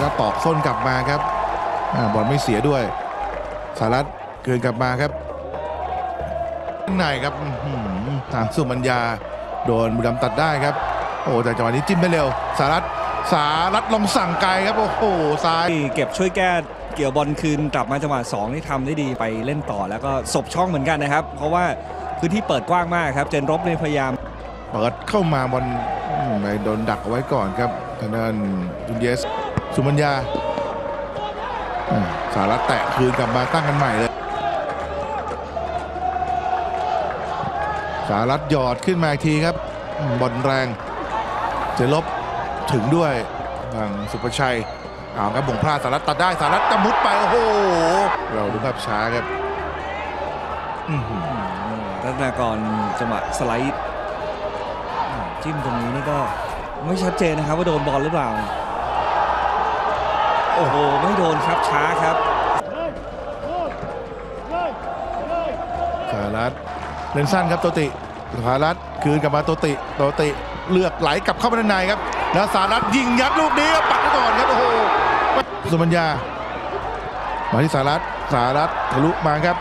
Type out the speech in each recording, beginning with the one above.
ก็ตอกส้นกลับมาครับบอลไม่เสียด้วยสหรัฐเกินกลับมาครับในครับทางสุมัญญาโดนบุรีรัมย์ตัดได้ครับโอ้แต่จังหวะนี้จิ้มได้เร็วสหรัฐลงสั่งไกลครับโอ้โหซ้ายเก็บช่วยแก้เกี่ยวบอลคืนกลับมาจังหวะ2นี่ทำได้ดีไปเล่นต่อแล้วก็ศพช่องเหมือนกันนะครับเพราะว่าพื้นที่เปิดกว้างมากครับเจนรบเลยพยายามเปิดเข้ามาบอลไปโดนดักเอาไว้ก่อนครับทางด้านจุนเยสสุมัญญาสหรัฐแตะคืนกลับมาตั้งกันใหม่เลยสหรัฐหยอดขึ้นมาอีกทีครับบอลแรงเจลบถึงด้วยทางสุภชัยครับบ่งพลาดสหรัฐตัดได้สหรัฐจะมุดไปโอ้โหเราดูภาพช้าครับรัตนากรจังหวะสไลด์จิ้มตรงนี้นี่ก็ไม่ชัดเจนนะครับว่าโดนบอลหรือเปล่าโอ้โหไม่โดนครับช้าครับสหรัฐเล่นสั้นครับโตติสหรัฐคืนกลับมาโตติเลือกไหลกลับเข้าไปด้านในครับแล้วสหรัฐยิงยัดลูกนี้ปัดไปก่อนครับโอ้โหสุมัญญามาที่สหรัฐทะลุมาครับ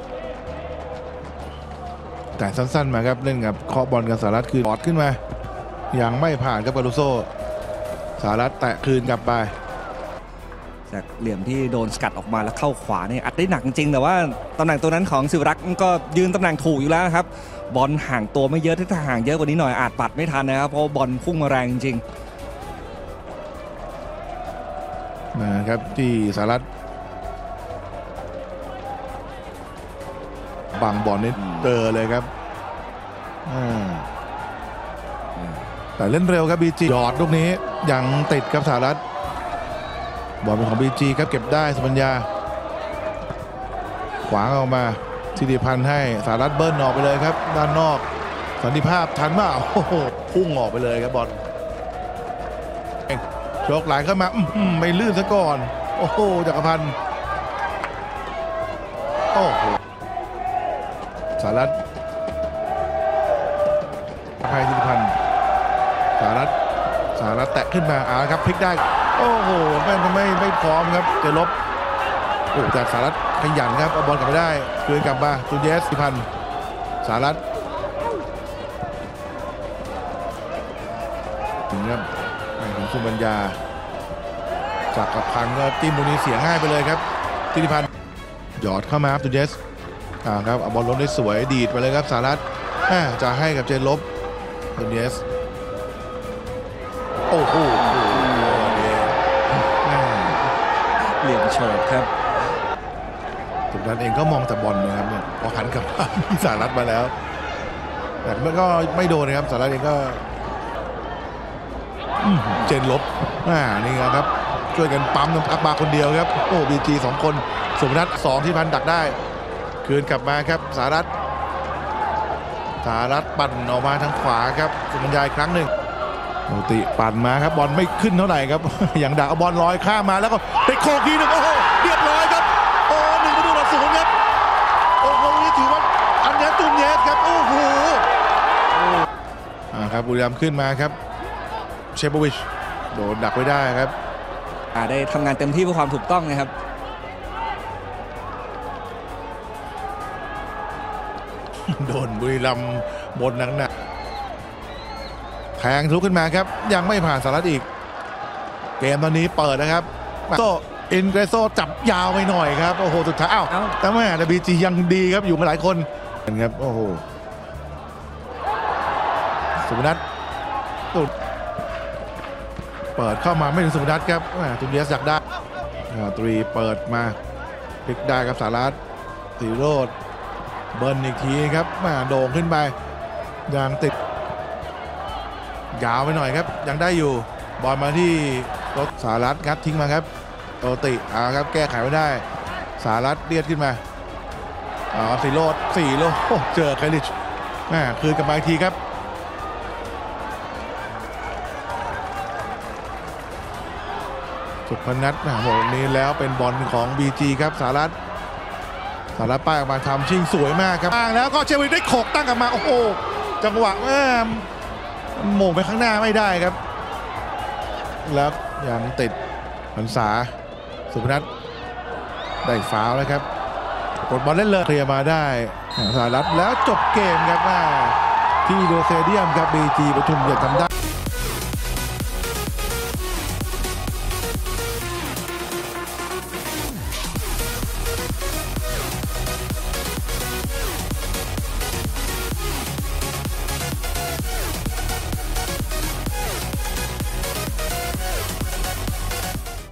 แต่สั้นๆมาครับเล่นกับเคาะบอลกับสหรัฐคืนบอดขึ้นมายังไม่ผ่านครับกาลูโซสหรัฐแตะคืนกลับไปจากเหลี่ยมที่โดนสกัดออกมาแล้วเข้าขวาเนี่ยอัดได้หนักจริงแต่ว่าตำแหน่งตัวนั้นของศิวรักษ์ก็ยืนตำแหน่งถูกอยู่แล้วนะครับบอลห่างตัวไม่เยอะถ้าห่างเยอะกว่านี้หน่อยอาจปัดไม่ทันนะครับเพราะบอลพุ่งมาแรงจริงนะครับที่สหรัฐบังบอลนี่เลยครับแต่เล่นเร็วครับบีจีหยอดลูกนี้ยังติดกับสหรัฐบอลเป็นของบีจีครับเก็บได้สุมัญญาขวางออกมาธิติพันธ์ให้สหรัฐเบิ้ลออกไปเลยครับด้านนอกสันติภาพทันมากโอ้โหพุ่งออกไปเลยครับบอลโชกไหลเข้ามาไม่ลื่นซะก่อนโอ้โหจักรพันธ์โอ้โหสหรัฐให้ธิติพันธ์สหรัฐแตะขึ้นมาครับพลิกได้โอ้โหไม่พร้อมครับจะลบโอ้จากสหรัฐขยันครับเอาบอลกลับไปได้คืนกลับมาตุนเยสธิพันธ์สหรัฐถึงครับของสุมัญญาจากกับพันธ์ก็จิ้มตรงนี้เสียง่ายไปเลยครับธิพันธ์หยอดเข้ามาครับตุนเยสครับเอาบอลล้มได้สวยดีดไปเลยครับสหรัฐจะให้กับเจนลบตุนเยสโอ้โหเหลี่ยมโฉบครับตุนนั้นเองก็มองแต่บอลนะครับเนี่ยพอหันกลับที่สหรัฐมาแล้วแต่มันก็ไม่โดนนะครับสหรัฐเองก็เจนลบนี่ครับช่วยกันปั๊มน้ำอักบาคนเดียวครับโอ้บีจี2คนสุพนัท2ที่พันดักได้คืนกลับมาครับสหรัฐปั่นออกมาทางขวาครับสุมัญญาอีกครั้งหนึ่งโนติปั่นมาครับบอลไม่ขึ้นเท่าไหร่ครับอย่างดักเอาบอลลอยข้ามมาแล้วก็ไปโคกีหนึ่งโอ้โหเรียบร้อยครับโอ้1-0ครับโอ้โหนี่ถือว่าอันนี้ตุนเยสครับโอ้โหครับบุรีรัมย์ขึ้นมาครับเชโบวิชโดนดักไว้ได้ครับได้ทำงานเต็มที่เพื่อความถูกต้องนะครับโดนบุรีรัมย์บนหนักแทงทะลุขึ้นมาครับยังไม่ผ่านสหรัฐอีกเกมตอนนี้เปิดนะครับโซอินเกรโซจับยาวไปหน่อยครับโอ้โหสุดท้ายแต่แม่แต่บีจียังดีครับอยู่มาหลายคนครับโอ้โหสุพนัทเปิดเข้ามาไม่ถึงสุพนัทครับตุนเยสอยากได้ตรีเปิดมาพลิกได้ครับสหรัฐสีโรดเบิร์นอีกทีครับโด่งขึ้นไปยังติดยาวไปหน่อยครับยังได้อยู่บอลมาที่รถสหรัฐงัดทิ้งมาครับโตติครับแก้ไขไม่ได้สหรัฐเลียดขึ้นมาสีโรดเจอไคลิชคืนกลับมาอีกทีครับสุพนัทบอกนี้แล้วเป็นบอลของ BG ครับสหรัฐป้ายออกมาทำชิงสวยมากครับแล้วก็เชวินได้โขกตั้งกลับมาโอ้โหจังหวะโหม่งไปข้างหน้าไม่ได้ครับแล้วยังติดพรรษาสุพนัทได้ฟาวล์แล้วครับกดบอลเล่นเลยเคลียร์มาได้สหรัฐแล้วจบเกมครับที่อินโดสเตเดียมครับ BG ปทุมเยือนทำได้